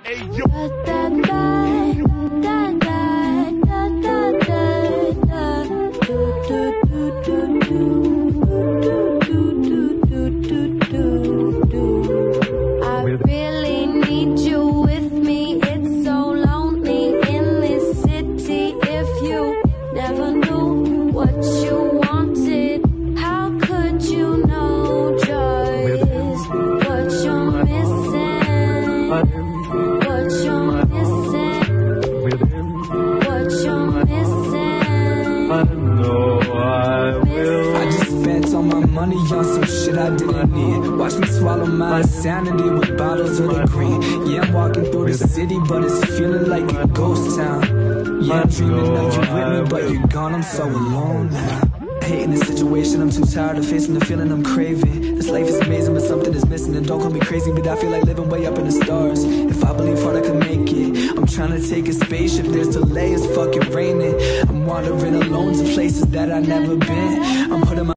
Money on some shit I didn't need. Watch me swallow my insanity with bottles of the green. Yeah, I'm walking through the city, but it's feeling like a ghost town. Yeah, I'm dreaming that you're with me, but you're gone, I'm so alone now. Hating the situation, I'm too tired of facing the feeling I'm craving. This life is amazing, but something is missing. And don't call me crazy, but I feel like living way up in the stars. If I believe hard, I can make it. I'm trying to take a spaceship, there's delay, it's fucking raining. I'm wandering alone to places that I've never been. I'm putting my